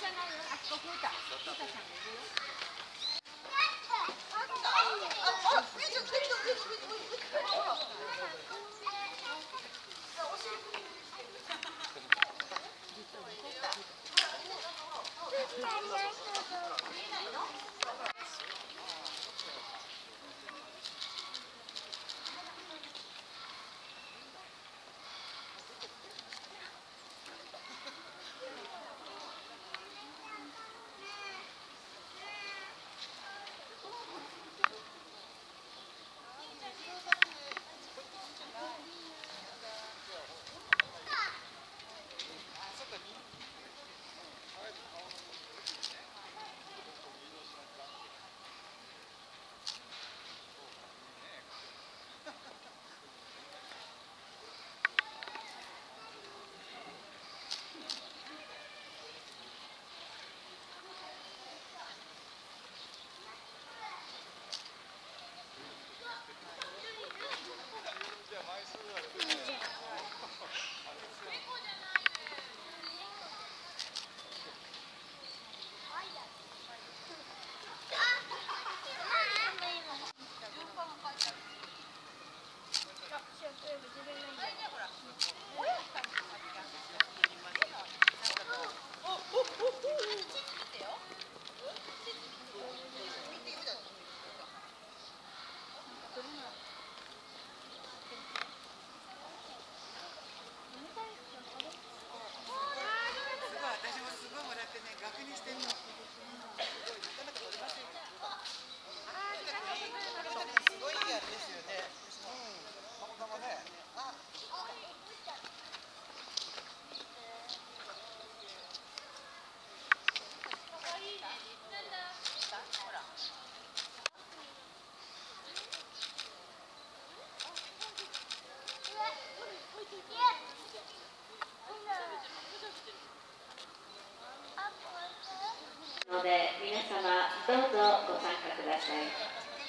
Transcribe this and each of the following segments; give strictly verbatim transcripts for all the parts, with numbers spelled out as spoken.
ので皆様どうぞご参加ください。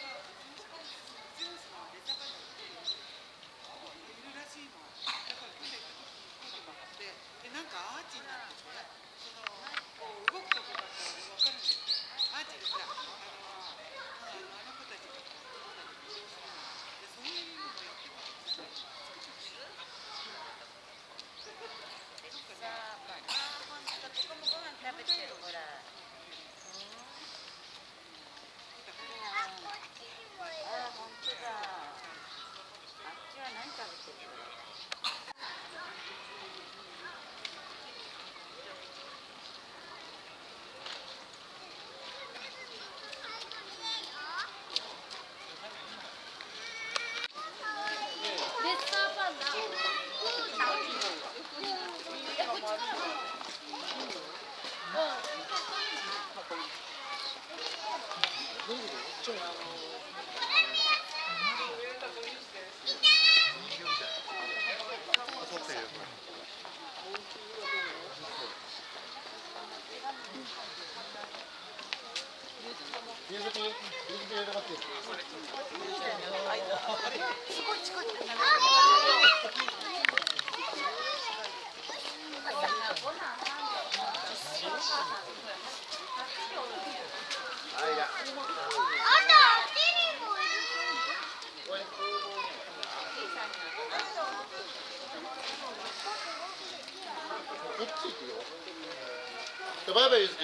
バイバイゆずき。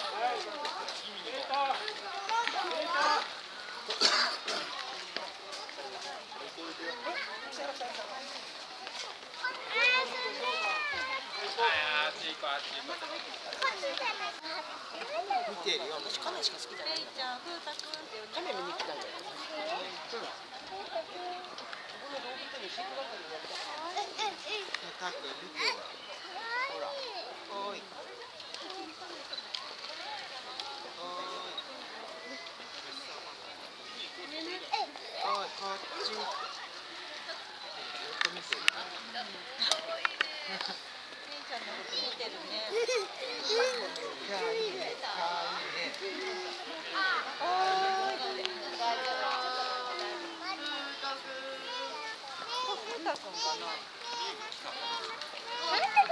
見てるよ。私カメしか好きじゃない。カメ見に来たんだよ。うん。この動物に飼育係にやりたかった。タク見てよ。ほら。おい。あ、こっち。よく見てる。姉ちゃんのこと見てるね。かわいいね。かわいいね。おーい。ふうたくんかな。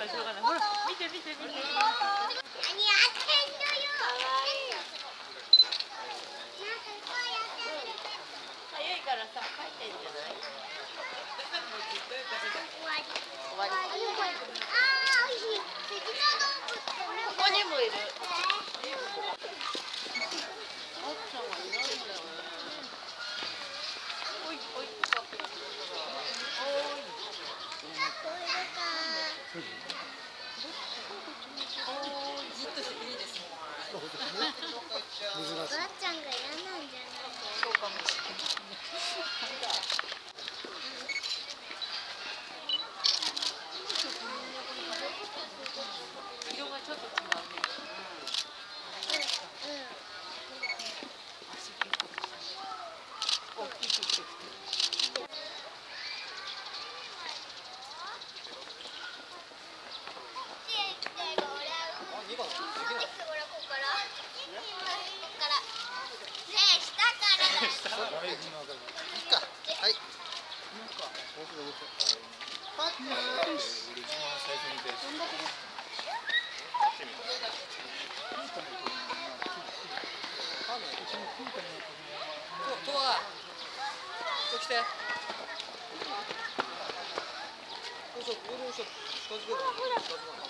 しょうがない。ほら、見て見て見て。 何やってんのよ。 早いからさ、帰ってんじゃない？ 終わり。 終わり。 あー、おいしい。赤道動物。 ここにもいる。おっちゃんはいないんだよね。おいおい。おい。じっとしていいですね。 ばあちゃんが嫌なんじゃない？ そうかもしれない。色がちょっと違うね。 うんうん。 大きい。トア、こっち来て。そうそう、ボールを近づける。